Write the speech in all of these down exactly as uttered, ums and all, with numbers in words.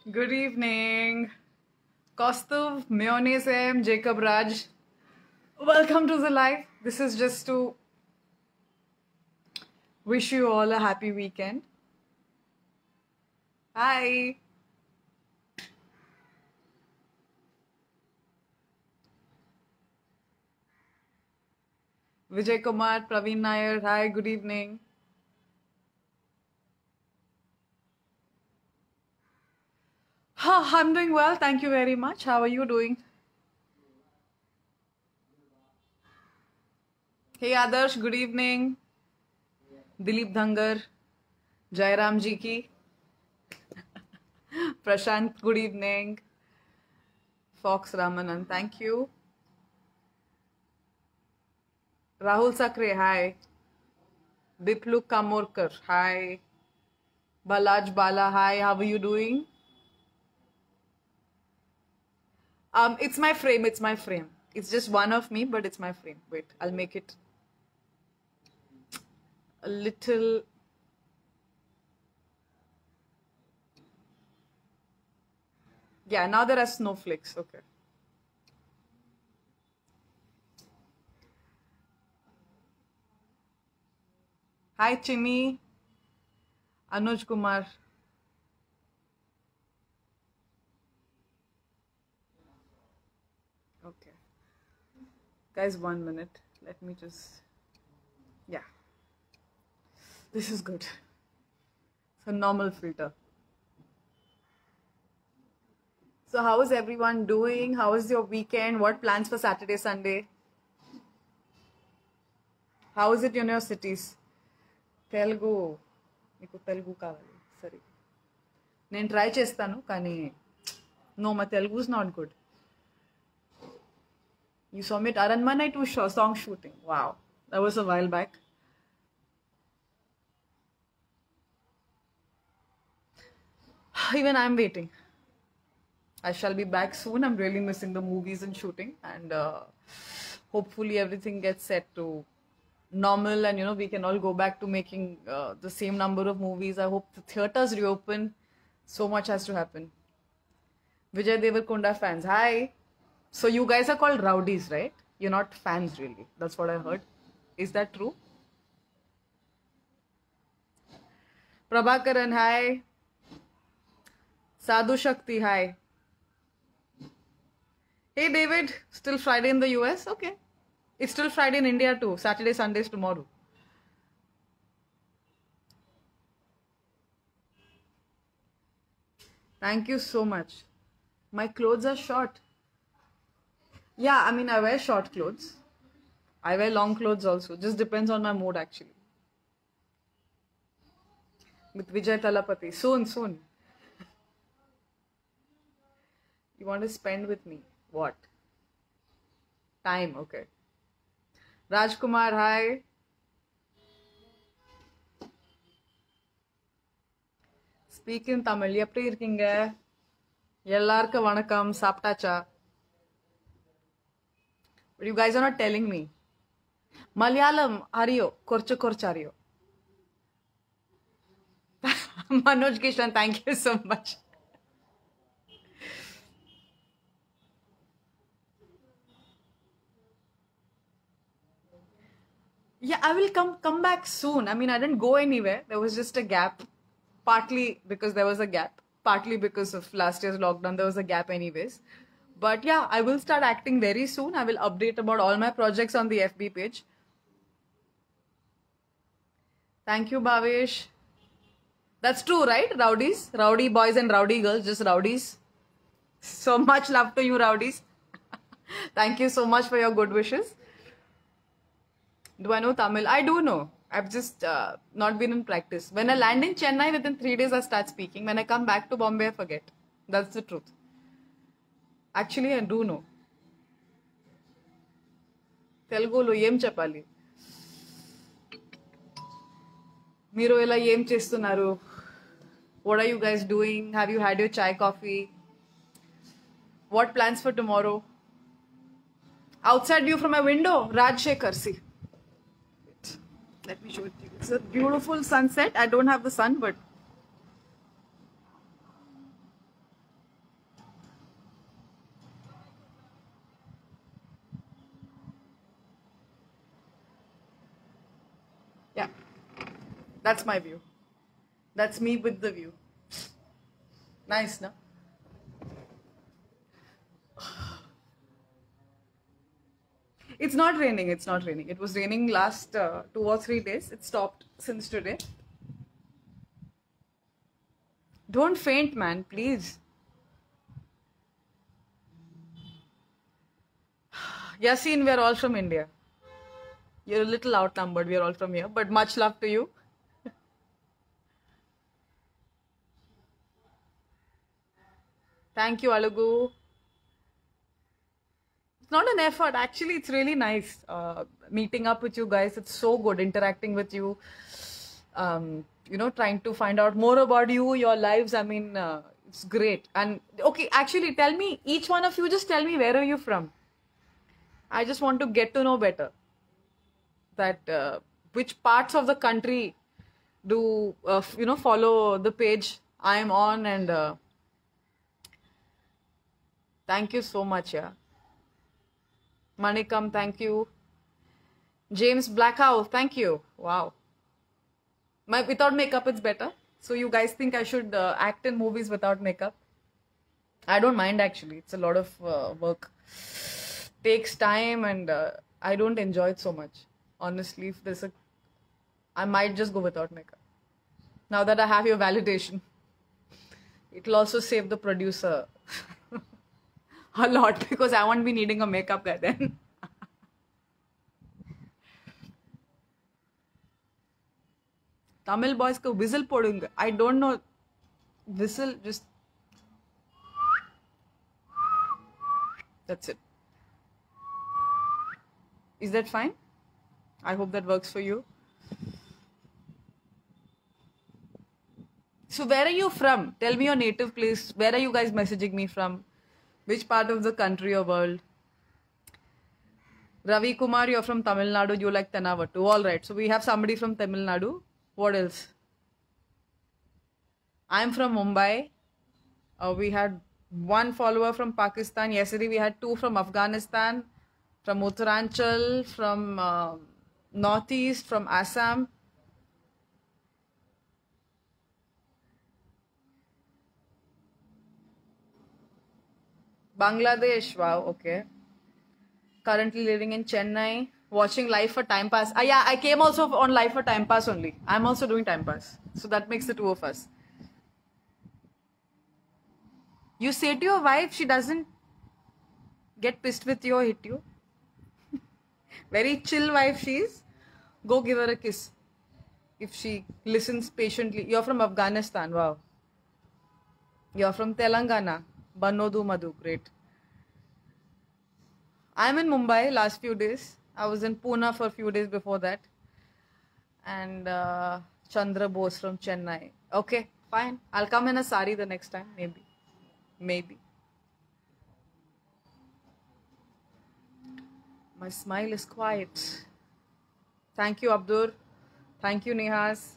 Good evening. Kaustav, Mayonnaise M, Jacob Raj. Welcome to the live. This is just to wish you all a happy weekend. Hi. Vijay Kumar, Praveen Nair. Hi, good evening. Huh, I'm doing well. Thank you very much. How are you doing? Hey, Adarsh, good evening. Dilip Dhangar. Jairam ji ki. Prashant, good evening. Fox Ramanan, thank you. Rahul Sakre, hi. Biplu Kamorkar, hi. Balaj Bala, hi. How are you doing? Um, it's my frame. It's my frame. It's just one of me, but it's my frame. Wait, I'll make it a little. Yeah, now there are snowflakes. Okay. Hi, Chimi. Anuj Kumar. Okay. Guys, one minute. Let me just. Yeah. This is good. It's a normal filter. So, how is everyone doing? How is your weekend? What plans for Saturday, Sunday? How is it in your cities? Telugu. మీకు తెలుగు కావాలి సరే నేను try చేస్తాను కానీ no my Telugu is not good you saw me at Aranmane two song shooting. Wow, that was a while back. Even I'm waiting. I shall be back soon. I'm really missing the movies and shooting, and uh, hopefully everything gets set to normal, and you know we can all go back to making uh, the same number of movies. I hope the theaters reopen. So much has to happen. Vijay Deverakonda fans, hi. So you guys are called rowdies, right? You're not fans really. That's what I heard. Is that true? Prabhakaran, hi. Sadhu Shakti, hi. Hey David, still Friday in the U S? Okay. It's still Friday in India too. Saturday, Sundays tomorrow. Thank you so much. My clothes are short. Yeah, I mean, I wear short clothes. I wear long clothes also. Just depends on my mood actually. With Vijay Talapati. Soon, soon. You want to spend with me? What? Time, okay. Rajkumar, hi. Speak in Tamil. எப்படி இருக்கீங்க? எல்லாருக்கும் வணக்கம். சாப்பிட்டாச்சா? But you guys are not telling me. Malayalam, ariyo. Korchu korchu ariyo. Manoj Kishan, thank you so much. Yeah, I will come come back soon. I mean, I didn't go anywhere. There was just a gap. Partly because there was a gap. Partly because of last year's lockdown. There was a gap anyways. But yeah, I will start acting very soon. I will update about all my projects on the F B page. Thank you, Bhavesh. That's true, right? Rowdies? Rowdy boys and rowdy girls, just rowdies. So much love to you, rowdies. Thank you so much for your good wishes. Do I know Tamil? I do know. I've just uh, not been in practice. When I land in Chennai, within three days I start speaking. When I come back to Bombay, I forget. That's the truth. Actually, I do know. Telugulo em cheppali. Meero ela em chestunnaru? What are you guys doing? Have you had your chai coffee? What plans for tomorrow? Outside view from my window, Rajshekhar, see. Let me show it to you. It's a beautiful sunset. I don't have the sun, but That's my view. That's me with the view. Nice, no? It's not raining. It's not raining. It was raining last uh, two or three days. It stopped since today. Don't faint, man, please. Yasin, we're all from India. You're a little outnumbered. We're all from here. But much love to you. Thank you, Alugu. It's not an effort. Actually, it's really nice uh, meeting up with you guys. It's so good interacting with you. Um, you know, trying to find out more about you, your lives. I mean, uh, it's great. And okay, actually, tell me, each one of you, just tell me, where are you from? I just want to get to know better. That uh, which parts of the country do, uh, you know, follow the page I am on. And uh, thank you so much, yeah. Manikam, thank you. James Blackow, thank you. Wow. My, without makeup, it's better. So you guys think I should uh, act in movies without makeup? I don't mind, actually. It's a lot of uh, work. Takes time, and uh, I don't enjoy it so much. Honestly, if there's a... I might just go without makeup. Now that I have your validation. It'll also save the producer a lot, because I won't be needing a makeup guy then. Tamil boys ko whistle podunga. I don't know. Whistle, just... That's it. Is that fine? I hope that works for you. So where are you from? Tell me your native place. Where are you guys messaging me from? Which part of the country or world? Ravi Kumar, you're from Tamil Nadu. You like Tanavattu. All right. So we have somebody from Tamil Nadu. What else? I'm from Mumbai. Uh, we had one follower from Pakistan. Yesterday we had two from Afghanistan, from Uttaranchal, from uh, Northeast, from Assam. Bangladesh, wow, okay. Currently living in Chennai, watching live for time pass. Ah, yeah, I came also on live for time pass only. I'm also doing time pass. So that makes the two of us. You say to your wife, she doesn't get pissed with you or hit you. Very chill wife she is. Go give her a kiss. If she listens patiently. You're from Afghanistan, wow. You're from Telangana. Banodu Madhu, great. I'm in Mumbai last few days. I was in Pune for a few days before that. And uh, Chandra Bose from Chennai. Okay, fine. I'll come in a sari the next time, maybe. Maybe. My smile is quiet. Thank you, Abdur. Thank you, Nehas.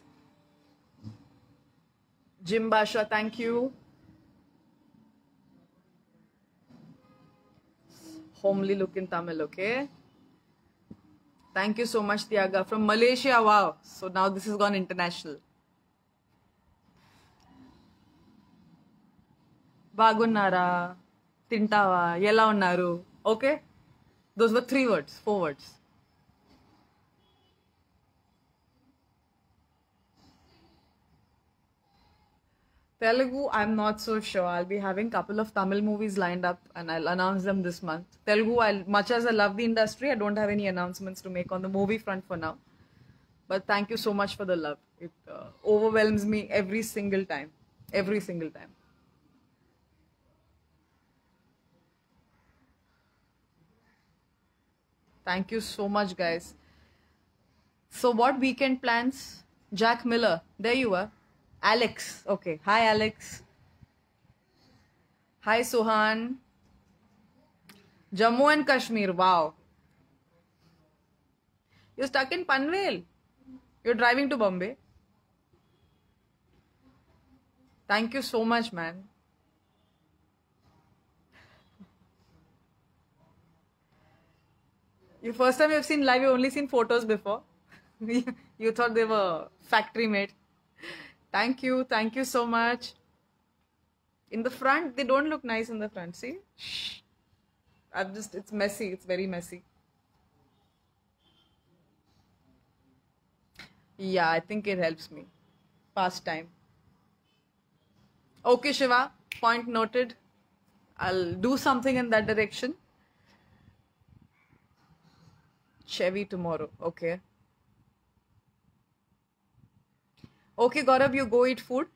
Jim Basha, thank you. Homely look in Tamil, okay? Thank you so much, Tiaga. From Malaysia, wow. So now this has gone international. Bagunnara, Tintava, Yella unnaru. Okay? Those were three words, four words. Telugu, I'm not so sure. I'll be having a couple of Tamil movies lined up and I'll announce them this month. Telugu, I'll, much as I love the industry, I don't have any announcements to make on the movie front for now. But thank you so much for the love. It uh, overwhelms me every single time. Every single time. Thank you so much, guys. So what weekend plans? Jack Miller, there you are. Alex, okay. Hi, Alex. Hi, Sohan. Jammu and Kashmir, wow. You're stuck in Panvel. You're driving to Bombay. Thank you so much, man. You first time you've seen live, you've only seen photos before. You thought they were factory made. Thank you. Thank you so much. In the front, they don't look nice in the front. See? Shh. I've just, it's messy. It's very messy. Yeah, I think it helps me. Past time. Okay, Shiva. Point noted. I'll do something in that direction. Chevy tomorrow. Okay. Okay, Gaurav, you go eat food.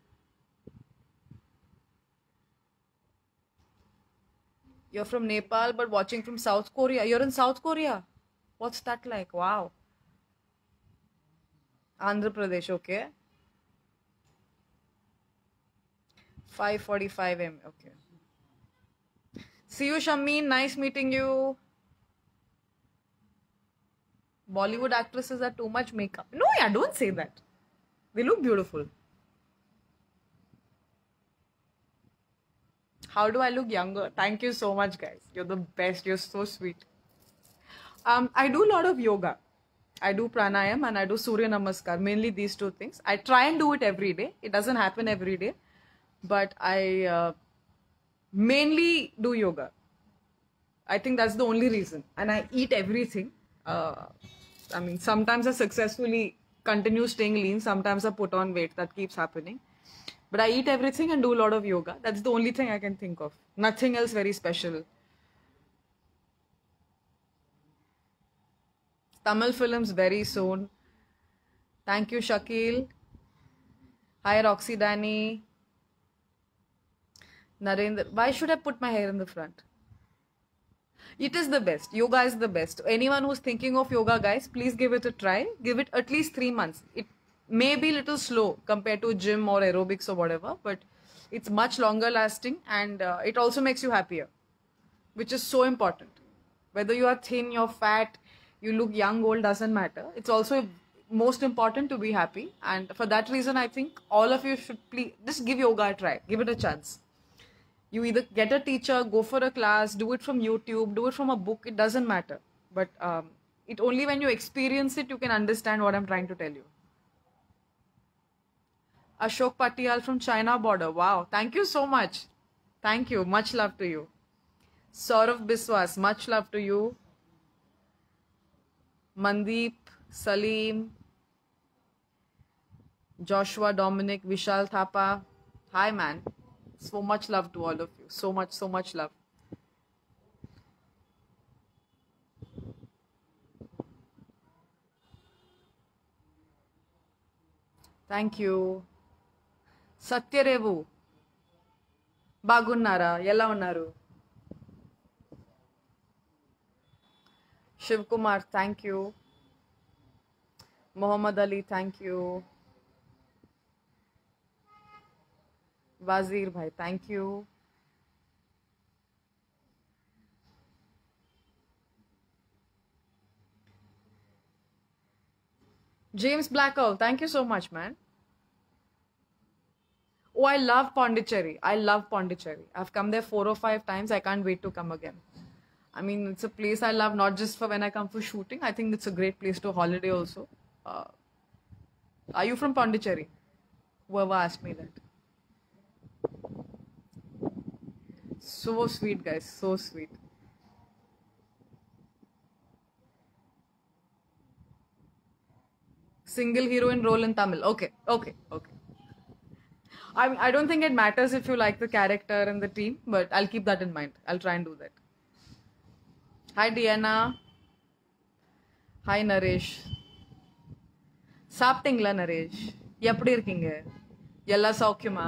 You're from Nepal, but watching from South Korea. You're in South Korea. What's that like? Wow. Andhra Pradesh, okay. five forty-five a m Okay. See you, Shameen. Nice meeting you. Bollywood actresses are too much makeup. No, yeah, don't say that. They look beautiful. How do I look younger? Thank you so much, guys. You're the best. You're so sweet. Um, I do a lot of yoga. I do pranayam and I do Surya Namaskar. Mainly these two things. I try and do it every day. It doesn't happen every day. But I uh, mainly do yoga. I think that's the only reason. And I eat everything. Uh, I mean, sometimes I successfully continue staying lean. Sometimes I put on weight. That keeps happening. But I eat everything and do a lot of yoga. That's the only thing I can think of. Nothing else very special. Tamil films very soon. Thank you, Shakil. Hi, Roxy Danny. Narendra. Why should I put my hair in the front? It is the best. Yoga is the best. Anyone who's thinking of yoga, guys, please give it a try. Give it at least three months. It may be a little slow compared to gym or aerobics or whatever, but it's much longer lasting and uh, it also makes you happier, which is so important. Whether you are thin, you're fat, you look young, old, doesn't matter. It's also most important to be happy. And for that reason, I think all of you should please just give yoga a try. Give it a chance. You either get a teacher, go for a class, do it from YouTube, do it from a book. It doesn't matter. But um, it only when you experience it, you can understand what I'm trying to tell you. Ashok Patiyal from China border. Wow. Thank you so much. Thank you. Much love to you. Saurav Biswas. Much love to you. Mandeep, Salim, Joshua, Dominic, Vishal Thapa. Hi, man. So much love to all of you. So much, so much love. Thank you. Satyarevu. Bagunnara. Ella unnaru. Shiv Kumar, thank you. Muhammad Ali, thank you. Wazir bhai, thank you. James Blackwell, thank you so much, man. Oh, I love Pondicherry. I love Pondicherry. I've come there four or five times. I can't wait to come again. I mean, it's a place I love not just for when I come for shooting. I think it's a great place to holiday also. Uh, are you from Pondicherry? Whoever asked me that. So sweet, guys. So sweet. Single heroine role in Tamil. Okay, okay, okay. I I don't think it matters if you like the character and the team, but I'll keep that in mind. I'll try and do that. Hi, Diana. Hi, Naresh. சாப்பிட்டீங்களா நரேஷ்? எப்படி இருக்கீங்க? எல்லா சௌக்கியமா?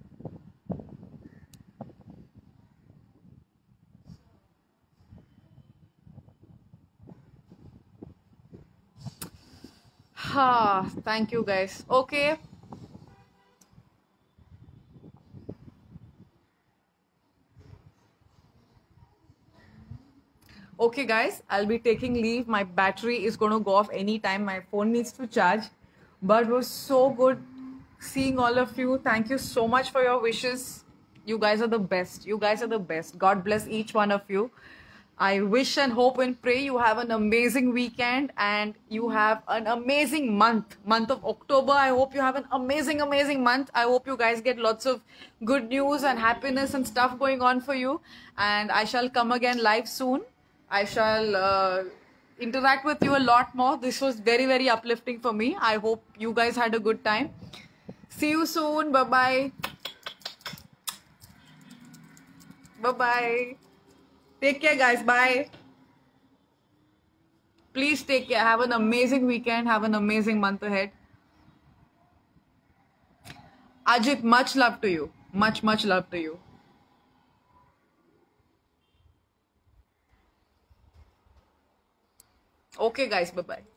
Ha, thank you guys. Okay. Okay guys, I'll be taking leave. My battery is going to go off anytime. My phone needs to charge. But it was so good seeing all of you. Thank you so much for your wishes. You guys are the best. You guys are the best. God bless each one of you. I wish and hope and pray you have an amazing weekend and you have an amazing month. Month of October. I hope you have an amazing, amazing month. I hope you guys get lots of good news and happiness and stuff going on for you. And I shall come again live soon. I shall uh, interact with you a lot more. This was very, very uplifting for me. I hope you guys had a good time. See you soon. Bye-bye. Bye-bye. Take care, guys. Bye. Please take care. Have an amazing weekend. Have an amazing month ahead. Ajit, much love to you. Much, much love to you. Okay, guys. Bye-bye.